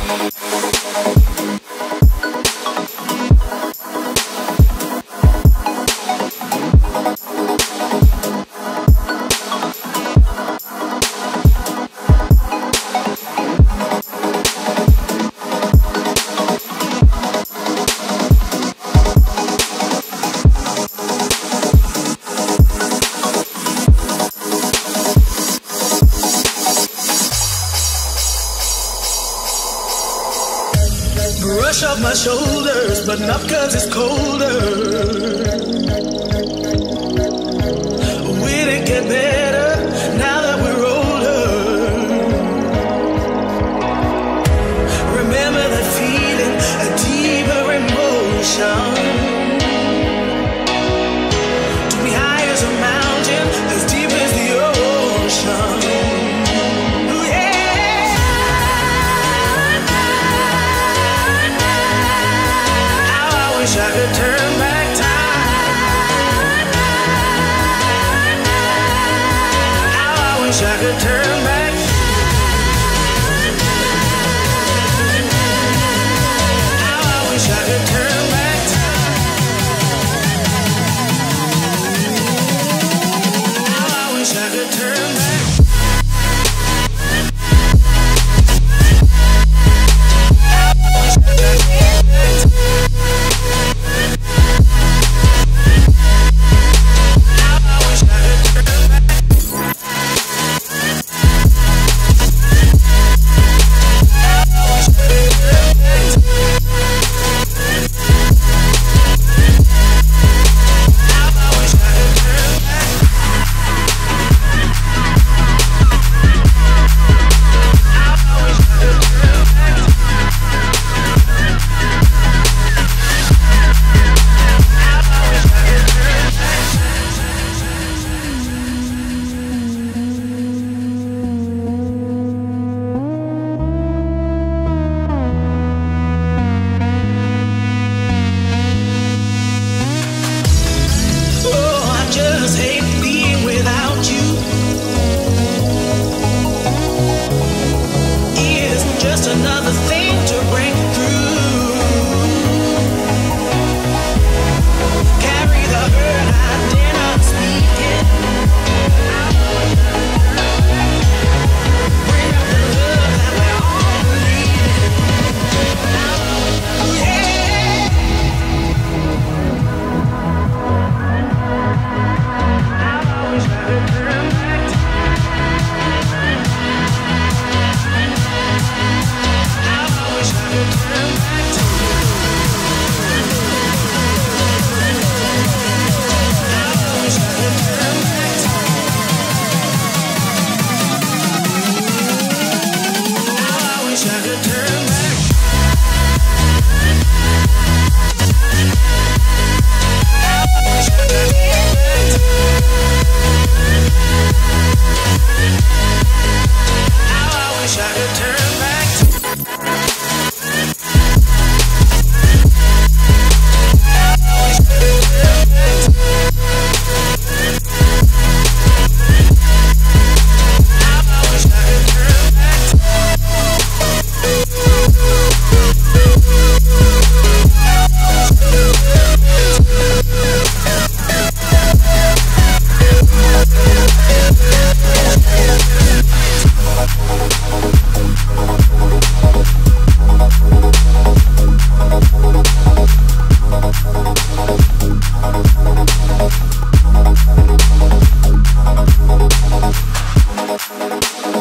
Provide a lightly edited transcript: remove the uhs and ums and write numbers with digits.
Brush off my shoulders, but not 'cause it's colder. Will it get better now that we're older? Remember that feeling, a deeper emotion. To be high as a mountain, as deep as the ocean. I could turn back time. How I wish I could turn back. How I wish I could turn back time. How I wish I could turn back. Another thing to break through. Carry the hurt I dare not speak it. Bring up the love that we're all bleeding. Yeah. I wish I could turn back time. Turn back to you. I wish I could turn back to you. I wish I could turn back. I wish I could turn back to you. I wish I could turn back to you. We'll be right back.